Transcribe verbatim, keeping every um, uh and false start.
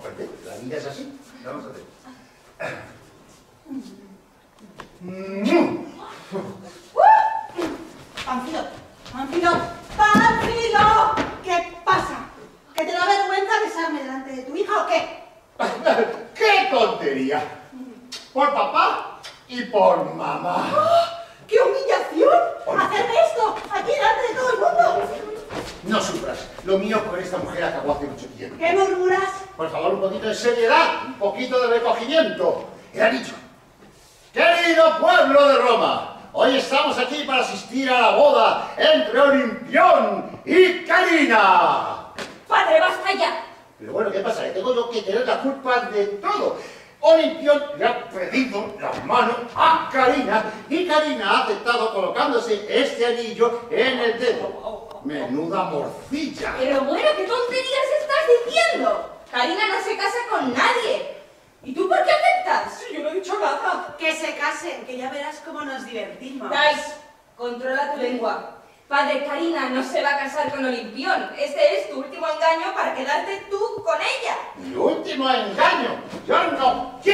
comprender, la vida es así. Vamos a ver. Panfilo, Panfilo, Panfilo, ¿qué pasa? ¿Que te da vergüenza besarme delante de tu hija o qué? ¡Qué tontería! Por papá y por mamá. ¡Oh, ¡qué humillación! ¡Hacerme esto aquí delante de todo el mundo! No sufras, lo mío con esta mujer acabó hace mucho tiempo. ¿Qué murmuras? Por favor, un poquito de seriedad, un poquito de recogimiento. Era dicho. Querido pueblo de Roma, hoy estamos aquí para asistir a la boda entre Olimpión y Carina. ¡Padre, basta ya! Pero bueno, ¿qué pasa? Que tengo yo que tener la culpa de todo. Olimpión le ha pedido la mano a Carina y Carina ha aceptado colocándose este anillo en el dedo. Menuda morcilla. Pero bueno, ¿qué tonterías estás diciendo? Karina no se casa con nadie. ¿Y tú por qué aceptas? Yo no he dicho nada. Que se casen, que ya verás cómo nos divertimos. Dais, controla tu lengua. Padre, Karina no se va a casar con Olimpión. Este es tu último engaño para quedarte tú con ella. Mi último engaño. Yo no quiero